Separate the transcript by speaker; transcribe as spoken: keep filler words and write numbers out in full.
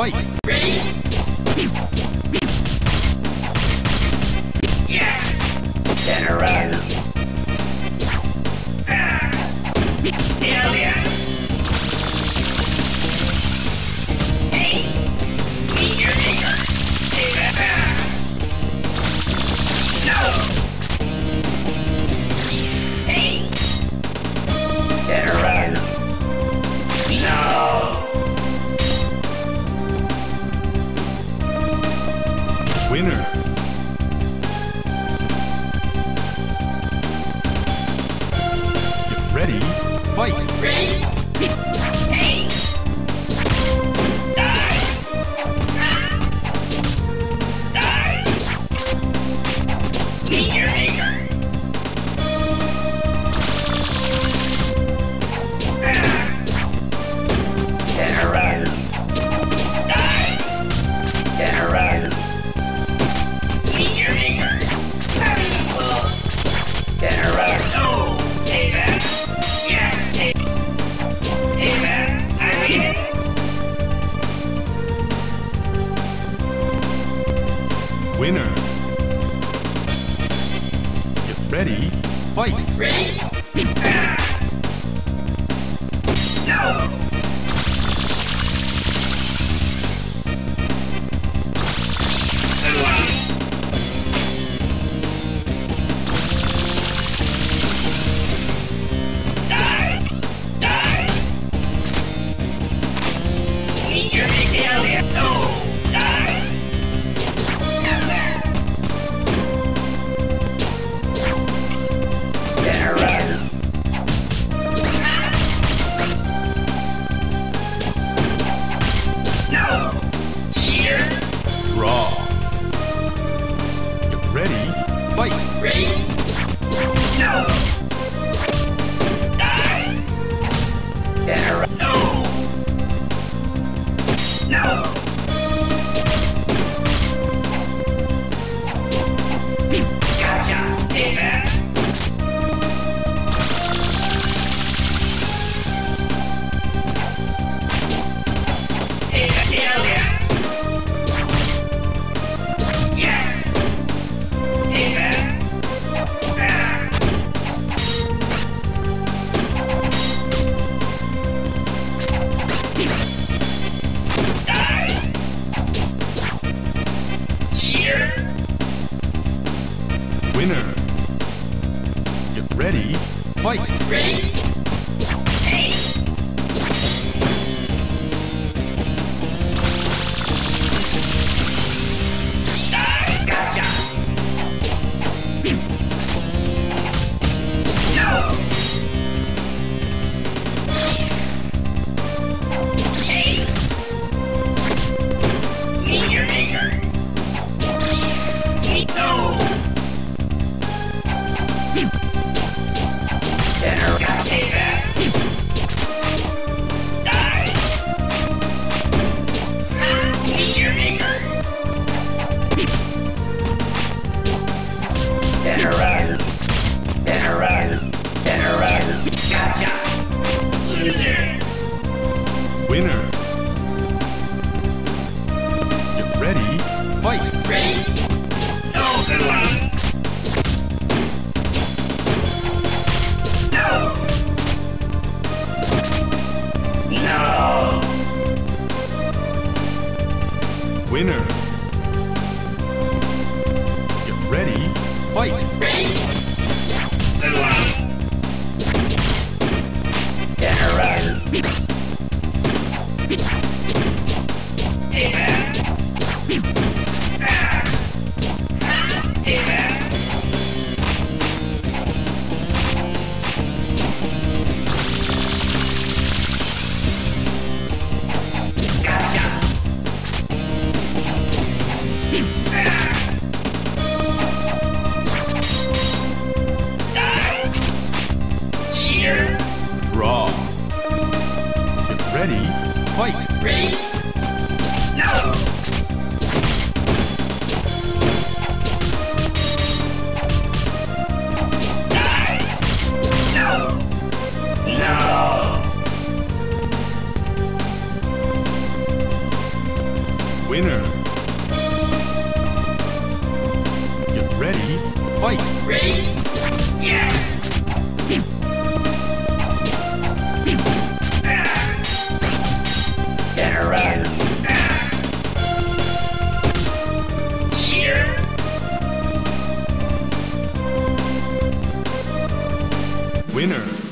Speaker 1: Fight!
Speaker 2: Ready? Yes! Get around! Ah! Hell yeah! Hey! Meet your maker! Hey, ah! No! Hey! Get around! No!
Speaker 1: Winner! Get ready, fight!
Speaker 2: Ready? Hey! Die! Ah! Die! Meet your maker! Ah! Get around! Die! Get around! Meet your maker! Get around! No! Hey man! Yes! Hey, hey man! I mean it!
Speaker 1: Winner! Get ready, fight!
Speaker 2: Ready? Ah! No! Good one! Die! Die! Meet your alien! No! Die! Get around! No! Cheater!
Speaker 1: Draw! Get ready, fight!
Speaker 2: Ready? No! Die! Get around! No! No! Gotcha! Hey man! Hey, hell yeah! Yes! Hey man! Ah! Die! Cheater!
Speaker 1: Winner! Get ready, fight!
Speaker 2: Ready? Hey! Die! Gotcha! No! Hey! Meet your maker! Meet no! Get her got hey back! Die! Ah, meet your maker! Get her out! Get her out! Get her out! Gotcha! Loser!
Speaker 1: Winner! Get ready, fight!
Speaker 2: Ready? No, good one! No! No!
Speaker 1: Winner! Get ready, fight!
Speaker 2: Ready? Good one! Get her out! Hey man! Ah! Ah! Hey man! Gotcha! Ah!
Speaker 1: Winner. Get ready, fight!
Speaker 2: Ready? Yes! Better run! Cheater!
Speaker 1: Winner.